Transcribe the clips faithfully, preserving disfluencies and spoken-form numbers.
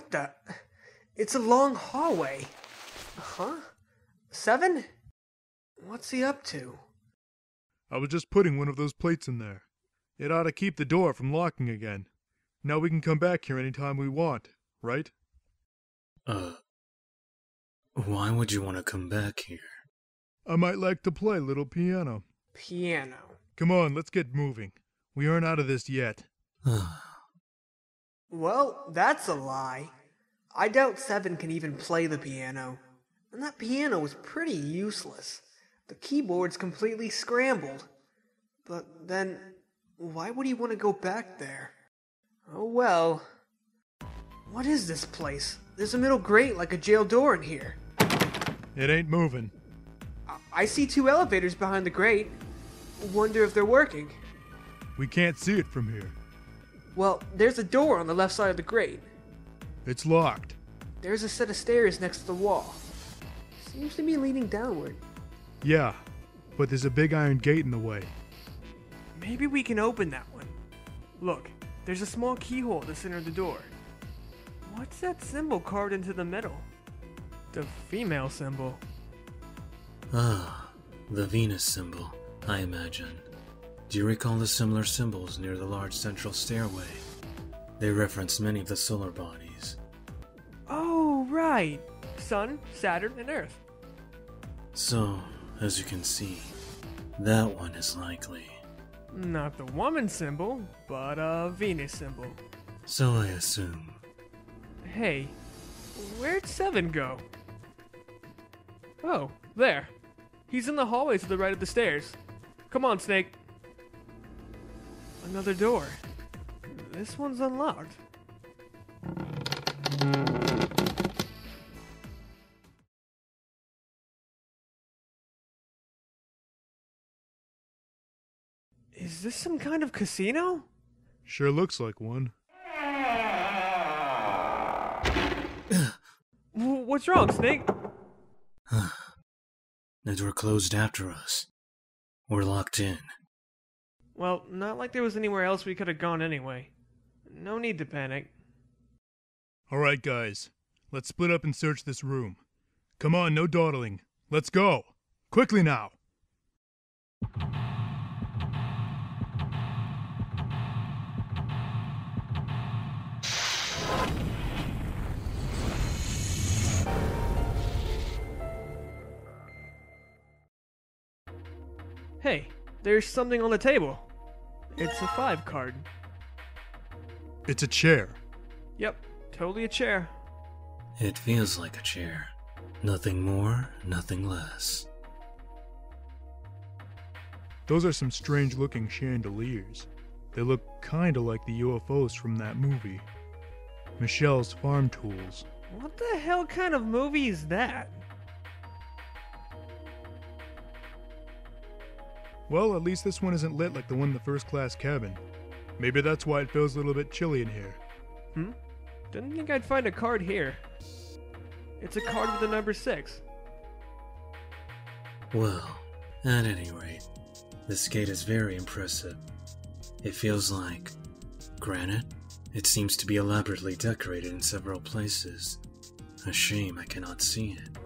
What the? It's a long hallway. Huh? Seven? What's he up to? I was just putting one of those plates in there. It ought to keep the door from locking again. Now we can come back here anytime we want, right? Uh, why would you want to come back here? I might like to play a little piano. Piano. Come on, let's get moving. We aren't out of this yet. Well, that's a lie. I doubt Seven can even play the piano. And that piano is pretty useless. The keyboard's completely scrambled. But then, why would he want to go back there? Oh well. What is this place? There's a middle grate like a jail door in here. It ain't moving. I, I see two elevators behind the grate. Wonder if they're working. We can't see it from here. Well, there's a door on the left side of the grate. It's locked. There's a set of stairs next to the wall. Seems to be leading downward. Yeah, but there's a big iron gate in the way. Maybe we can open that one. Look, there's a small keyhole at the center of the door. What's that symbol carved into the middle? The female symbol. Ah, the Venus symbol, I imagine. Do you recall the similar symbols near the large central stairway? They reference many of the solar bodies. Oh, right. Sun, Saturn, and Earth. So, as you can see, that one is likely. Not the woman symbol, but a Venus symbol. So I assume. Hey, where'd Seven go? Oh, there. He's in the hallway to the right of the stairs. Come on, Snake. Another door. This one's unlocked. Is this some kind of casino? Sure looks like one. What's wrong, Snake? The door closed after us. We're locked in. Well, not like there was anywhere else we could have gone anyway. No need to panic. Alright guys, let's split up and search this room. Come on, no dawdling. Let's go! Quickly now! Hey, there's something on the table. It's a five card. It's a chair. Yep, totally a chair. It feels like a chair. Nothing more, nothing less. Those are some strange looking chandeliers. They look kinda like the U F Os from that movie. Michelle's Farm Tools. What the hell kind of movie is that? Well, at least this one isn't lit like the one in the first class cabin. Maybe that's why it feels a little bit chilly in here. Hmm? Didn't think I'd find a card here. It's a card with the number six. Well, at any rate, this gate is very impressive. It feels like granite. It seems to be elaborately decorated in several places. A shame I cannot see it.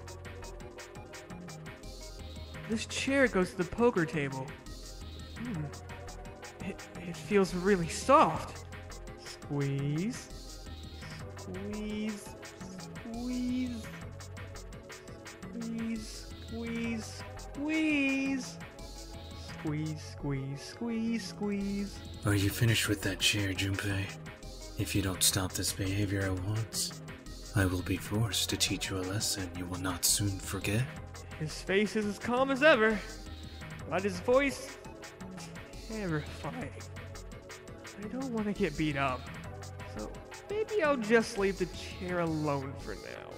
This chair goes to the poker table. Hmm. It, it feels really soft. Squeeze. Squeeze. Squeeze. Squeeze. Squeeze. Squeeze. Squeeze, squeeze, squeeze, squeeze. Are you finished with that chair, Junpei? If you don't stop this behavior at once, I will be forced to teach you a lesson you will not soon forget. His face is as calm as ever, but his voice, terrifying. I don't want to get beat up, so maybe I'll just leave the chair alone for now.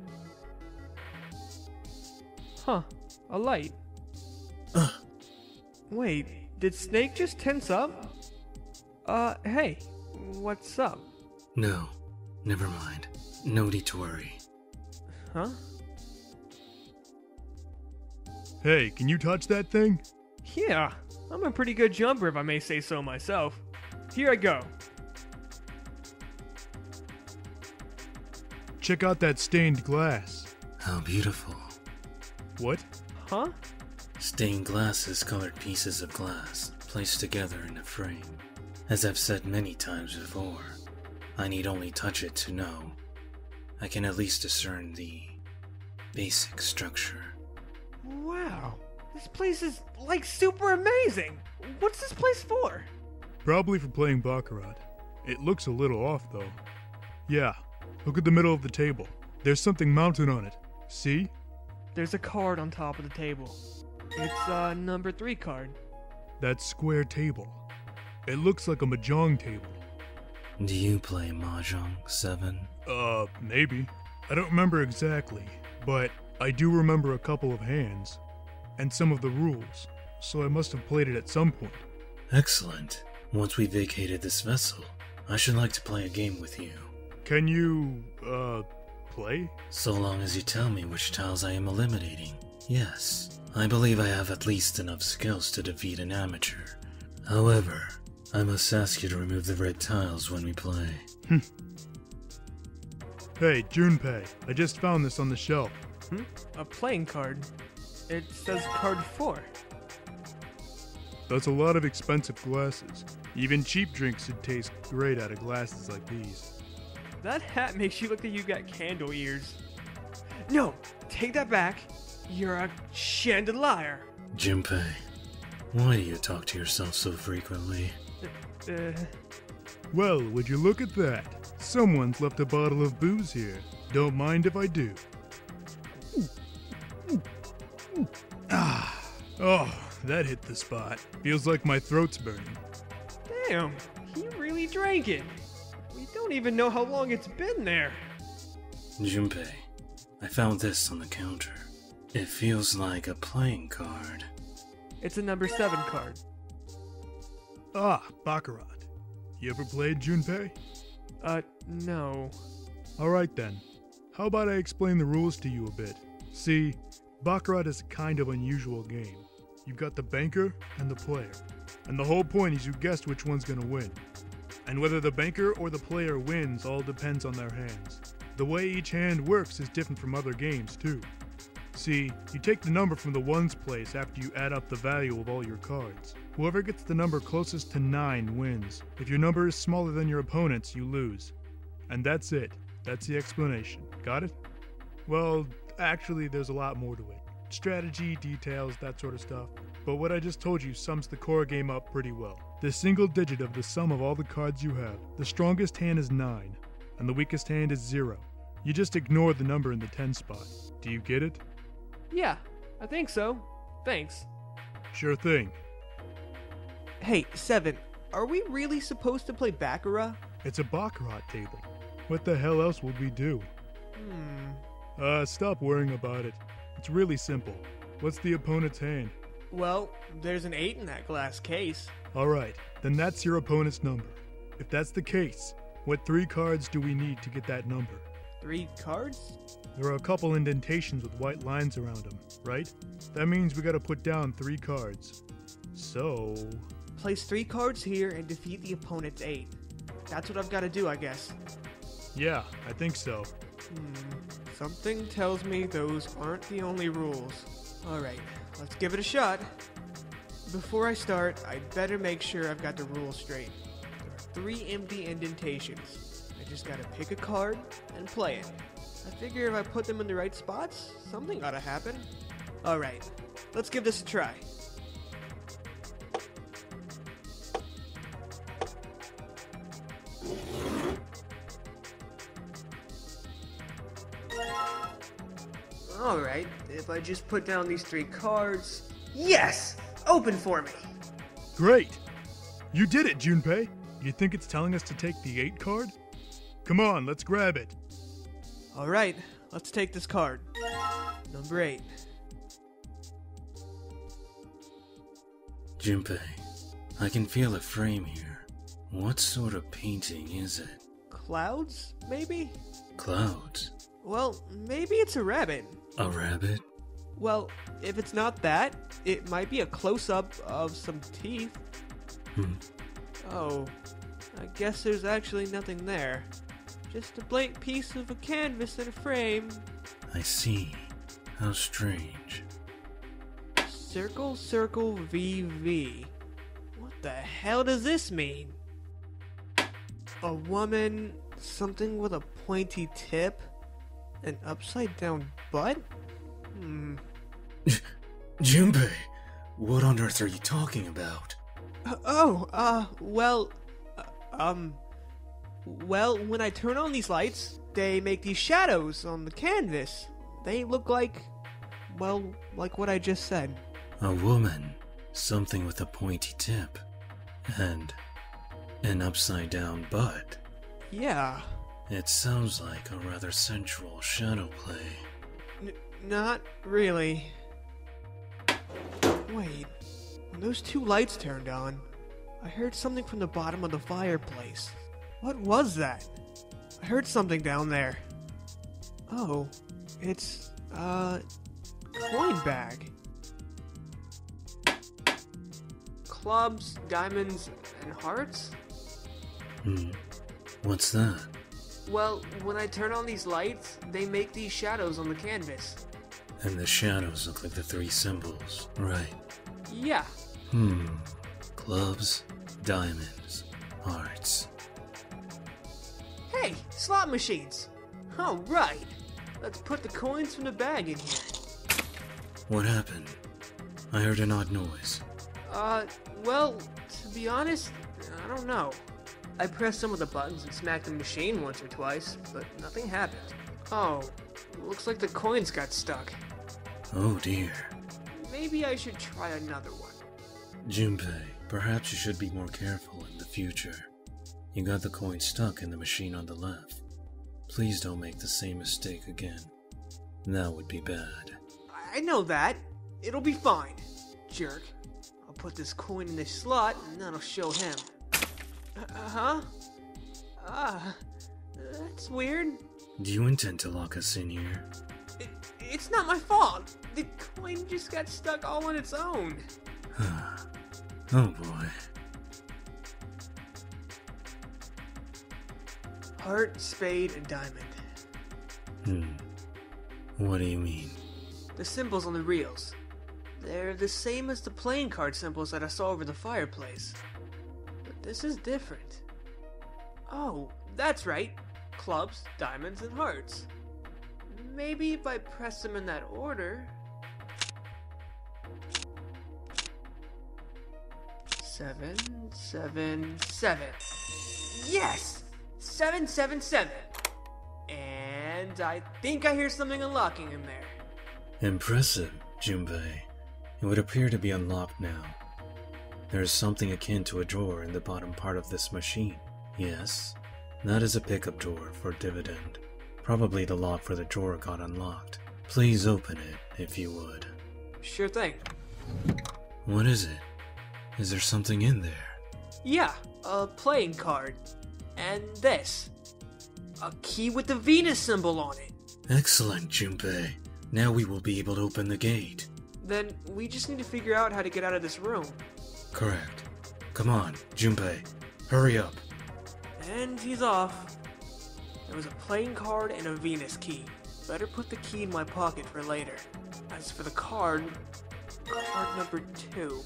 Huh, a light. Ugh. Wait, did Snake just tense up? Uh, hey, what's up? No, never mind. No need to worry. Huh? Hey, can you touch that thing? Yeah, I'm a pretty good jumper if I may say so myself. Here I go. check out that stained glass. How beautiful. What? Huh? Stained glass is colored pieces of glass placed together in a frame. As I've said many times before, I need only touch it to know. I can at least discern the basic structure. Wow. This place is, like, super amazing. What's this place for? Probably for playing Baccarat. It looks a little off, though. Yeah, look at the middle of the table. There's something mounted on it. See? There's a card on top of the table. It's a number three card. That square table. It looks like a mahjong table. Do you play Mahjong, Seven? Uh, maybe. I don't remember exactly, but I do remember a couple of hands, and some of the rules, so I must have played it at some point. Excellent. Once we vacated this vessel, I should like to play a game with you. Can you, uh, play? So long as you tell me which tiles I am eliminating. Yes, I believe I have at least enough skills to defeat an amateur. However, I must ask you to remove the red tiles when we play. Hey, Junpei, I just found this on the shelf. Hmm? A playing card. It says card four. That's a lot of expensive glasses. Even cheap drinks would taste great out of glasses like these. That hat makes you look like you got candle ears. No, take that back. You're a chandelier. Junpei, why do you talk to yourself so frequently? Uh, Well, would you look at that? Someone's left a bottle of booze here. Don't mind if I do. Ah, oh, that hit the spot. Feels like my throat's burning. damn, he really drank it. We don't even know how long it's been there. Junpei, I found this on the counter. It feels like a playing card. It's a number seven card. Ah, Baccarat. You ever played Junpei? Uh, no. Alright then. How about I explain the rules to you a bit? See, Baccarat is a kind of unusual game. You've got the banker and the player. And the whole point is you guess which one's gonna win. And whether the banker or the player wins all depends on their hands. The way each hand works is different from other games too. See, you take the number from the ones place after you add up the value of all your cards. Whoever gets the number closest to nine wins. If your number is smaller than your opponent's, you lose. And that's it. That's the explanation. Got it? Well, actually, there's a lot more to it. Strategy, details, that sort of stuff. But what I just told you sums the core game up pretty well. The single digit of the sum of all the cards you have. The strongest hand is nine, and the weakest hand is zero. You just ignore the number in the ten spot. Do you get it? Yeah, I think so. Thanks. Sure thing. Hey, Seven, are we really supposed to play Baccarat? It's a Baccarat table. What the hell else would we do? Hmm. Uh, stop worrying about it. It's really simple. What's the opponent's hand? Well, there's an eight in that glass case. Alright, then that's your opponent's number. If that's the case, what three cards do we need to get that number? Three cards? There are a couple indentations with white lines around them, right? That means we gotta put down three cards. So... Place three cards here and defeat the opponent's eight. That's what I've got to do, I guess. yeah, I think so. Hmm. Something tells me those aren't the only rules. Alright, let's give it a shot. Before I start, I'd better make sure I've got the rules straight. There are three empty indentations. I just gotta pick a card and play it. I figure if I put them in the right spots, something ought to happen. Alright, let's give this a try. Alright, if I just put down these three cards... Yes! Open for me! Great! You did it, Junpei! You think it's telling us to take the eight card? Come on, let's grab it. Alright, let's take this card. Number eight. Junpei, I can feel a frame here. What sort of painting is it? Clouds, maybe? Clouds? Well, maybe it's a rabbit. A rabbit? Well, if it's not that, it might be a close-up of some teeth. Hmm. Oh, I guess there's actually nothing there. Just a blank piece of a canvas in a frame. I see. How strange. Circle, circle, V, V. What the hell does this mean? A woman, something with a pointy tip, an upside down butt? Hmm. Junpei, what on earth are you talking about? Uh, oh, uh, well, uh, um, well, when I turn on these lights, they make these shadows on the canvas. They look like, well, like what I just said. A woman, something with a pointy tip, and an upside down butt. Yeah. It sounds like a rather sensual shadow play. N- not really. Wait, when those two lights turned on, I heard something from the bottom of the fireplace. What was that? I heard something down there. Oh, it's, uh, coin bag. Clubs, diamonds, and hearts? Hmm. What's that? Well, when I turn on these lights, they make these shadows on the canvas. And the shadows look like the three symbols, right? Yeah. Hmm. Clubs, diamonds, hearts. Hey, slot machines! Oh, right. Let's put the coins from the bag in here. What happened? I heard an odd noise. Uh, well, to be honest, I don't know. I pressed some of the buttons and smacked the machine once or twice, but nothing happened. Oh, looks like the coins got stuck. Oh dear. Maybe I should try another one. Junpei, perhaps you should be more careful in the future. You got the coin stuck in the machine on the left. Please don't make the same mistake again. That would be bad. I know that. It'll be fine, jerk. I'll put this coin in this slot, and that'll show him. Uh-huh? Ah, that's weird. Do you intend to lock us in here? It, it's not my fault. The coin just got stuck all on its own. Oh boy. Heart, spade, and diamond. Hmm. What do you mean? The symbols on the reels. They're the same as the playing card symbols that I saw over the fireplace. But this is different. Oh, that's right. Clubs, diamonds, and hearts. Maybe if I press them in that order... Seven, seven, seven. Yes! Seven, seven, seven. And I think I hear something unlocking in there. Impressive, Junpei. It would appear to be unlocked now. There is something akin to a drawer in the bottom part of this machine. Yes, that is a pickup drawer for dividend. Probably the lock for the drawer got unlocked. Please open it, if you would. Sure thing. What is it? Is there something in there? Yeah, a playing card. And this. A key with the Venus symbol on it. Excellent, Junpei. Now we will be able to open the gate. Then we just need to figure out how to get out of this room. Correct. Come on, Junpei. Hurry up. And he's off. There was a playing card and a Venus key. Better put the key in my pocket for later. As for the card, card number two.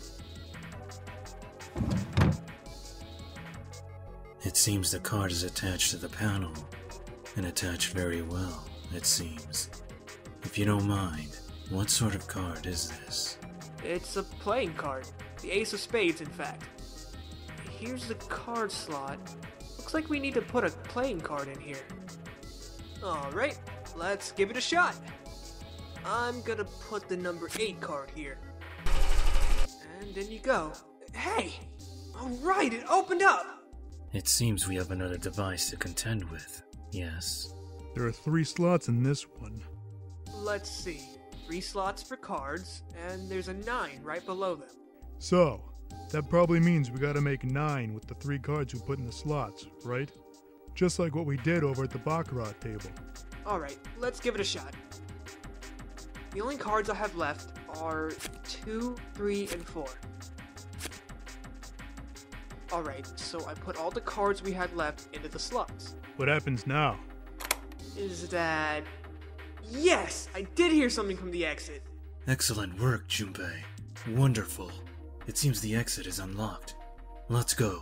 It seems the card is attached to the panel, and attached very well, it seems. If you don't mind, what sort of card is this? It's a playing card. The ace of spades, in fact. Here's the card slot. Looks like we need to put a playing card in here. Alright, let's give it a shot. I'm gonna put the number eight card here. And in you go. Hey! Alright, it opened up! It seems we have another device to contend with, yes? There are three slots in this one. Let's see. Three slots for cards, and there's a nine right below them. So, that probably means we gotta make nine with the three cards we put in the slots, right? Just like what we did over at the Baccarat table. Alright, let's give it a shot. The only cards I have left are two, three, and four. Alright, so I put all the cards we had left into the slots. What happens now? Is that... Yes! I did hear something from the exit. Excellent work, Junpei. Wonderful. It seems the exit is unlocked. Let's go.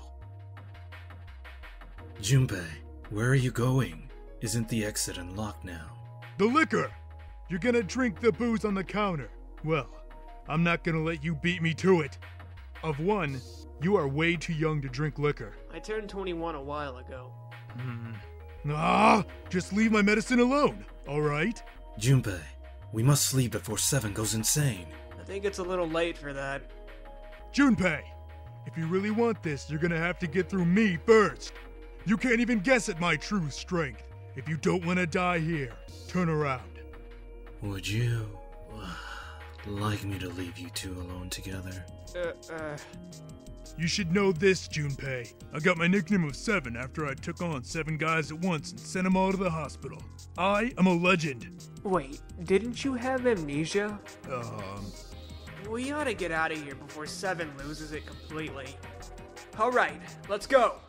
Junpei, where are you going? Isn't the exit unlocked now? The liquor! You're gonna drink the booze on the counter. Well, I'm not gonna let you beat me to it. Of one, you are way too young to drink liquor. I turned twenty-one a while ago. Hmm. Ah! Just leave my medicine alone, alright? Junpei, we must sleep before Seven goes insane. I think it's a little late for that. Junpei, if you really want this, you're gonna have to get through me first. You can't even guess at my true strength. If you don't want to die here, turn around. Would you uh, like me to leave you two alone together? Uh, uh... You should know this, Junpei. I got my nickname of Seven after I took on seven guys at once and sent them all to the hospital. I am a legend. Wait, didn't you have amnesia? Um... We ought to get out of here before Seven loses it completely. Alright, let's go!